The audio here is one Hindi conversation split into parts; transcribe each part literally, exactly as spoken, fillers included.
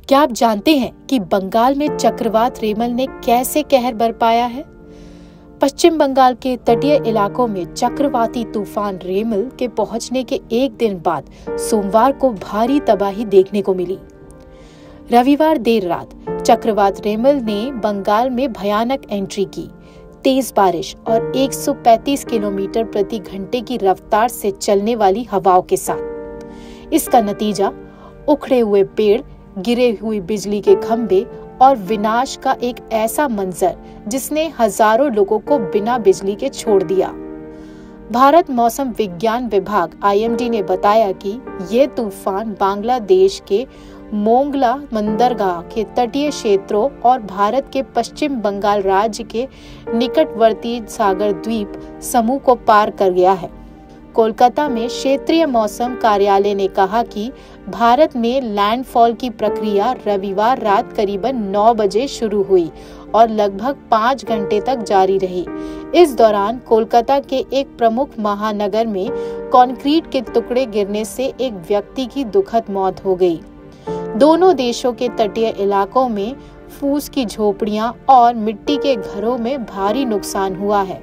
क्या आप जानते हैं कि बंगाल में चक्रवात रेमल ने कैसे कहर बरपाया है? पश्चिम बंगाल के तटीय इलाकों में चक्रवाती तूफान रेमल के पहुंचने के एक दिन बाद सोमवार को भारी तबाही देखने को मिली। रविवार देर रात चक्रवात रेमल ने बंगाल में भयानक एंट्री की। तेज बारिश और एक सौ पैंतीस किलोमीटर प्रति घंटे की रफ्तार से चलने वाली हवाओं के साथ इसका नतीजा उखड़े हुए पेड़, गिरे हुई बिजली के खंभे और विनाश का एक ऐसा मंजर जिसने हजारों लोगों को बिना बिजली के छोड़ दिया। भारत मौसम विज्ञान विभाग आई एम डी ने बताया कि ये तूफान बांग्लादेश के मोंगला बंदरगाह के तटीय क्षेत्रों और भारत के पश्चिम बंगाल राज्य के निकटवर्ती सागर द्वीप समूह को पार कर गया है। कोलकाता में क्षेत्रीय मौसम कार्यालय ने कहा कि भारत में लैंडफॉल की प्रक्रिया रविवार रात करीबन नौ बजे शुरू हुई और लगभग पाँच घंटे तक जारी रही। इस दौरान कोलकाता के एक प्रमुख महानगर में कंक्रीट के टुकड़े गिरने से एक व्यक्ति की दुखद मौत हो गई। दोनों देशों के तटीय इलाकों में फूस की झोपड़ियां और मिट्टी के घरों में भारी नुकसान हुआ है।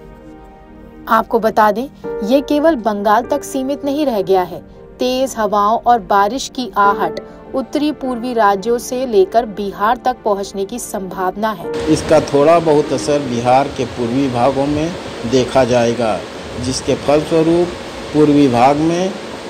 आपको बता दें, ये केवल बंगाल तक सीमित नहीं रह गया है। तेज हवाओं और बारिश की आहट उत्तरी पूर्वी राज्यों से लेकर बिहार तक पहुंचने की संभावना है। इसका थोड़ा बहुत असर बिहार के पूर्वी भागों में देखा जाएगा, जिसके फलस्वरूप पूर्वी भाग में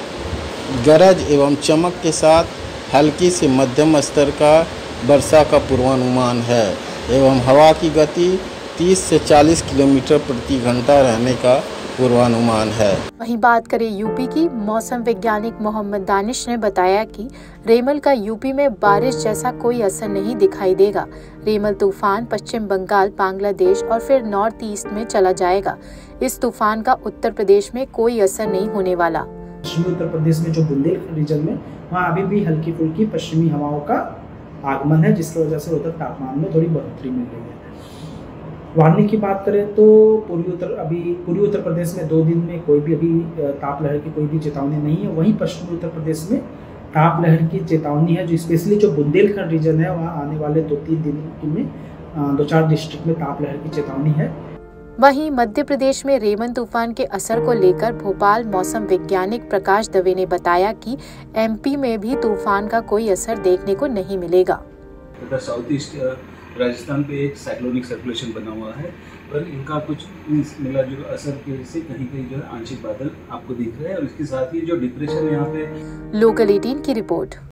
गरज एवं चमक के साथ हल्की से मध्यम स्तर का वर्षा का पूर्वानुमान है एवं हवा की गति तीस से चालीस किलोमीटर प्रति घंटा रहने का पूर्वानुमान है। वहीं बात करें यूपी की, मौसम वैज्ञानिक मोहम्मद दानिश ने बताया कि रेमल का यूपी में बारिश जैसा कोई असर नहीं दिखाई देगा। रेमल तूफान पश्चिम बंगाल, बांग्लादेश और फिर नॉर्थ ईस्ट में चला जाएगा। इस तूफान का उत्तर प्रदेश में कोई असर नहीं होने वाला। पश्चिमी उत्तर प्रदेश में जो बुंदेलखंड रीजन में वहाँ अभी भी हल्की फुल्की पश्चिमी हवाओं का आगमन है, जिसकी वजह से उधर तापमान में थोड़ी बढ़ोतरी मिल रही है। वार्निंग की बात करें तो पूर्वी उत्तर अभी पूर्वी उत्तर प्रदेश में दो दिन में कोई भी अभी ताप लहर की कोई भी चेतावनी नहीं है। वहीं पश्चिमी उत्तर प्रदेश में ताप लहर की चेतावनी है, जो स्पेशली जो बुंदेलखंड रीजन है वहाँ आने वाले दो तीन दिन में दो चार डिस्ट्रिक्ट में ताप लहर की चेतावनी है। वहीं मध्य प्रदेश में रेमल तूफान के असर को लेकर भोपाल मौसम वैज्ञानिक प्रकाश दवे ने बताया कि एम पी में भी तूफान का कोई असर देखने को नहीं मिलेगा। साउथ ईस्ट राजस्थान पे एक साइक्लोनिक सर्कुलेशन बना हुआ है, पर इनका कुछ मिला जो असर की वजह से कहीं कहीं जो है आंशिक बादल आपको दिख रहे हैं और इसके साथ ही जो डिप्रेशन यहाँ पे। लोकल अठारह की रिपोर्ट।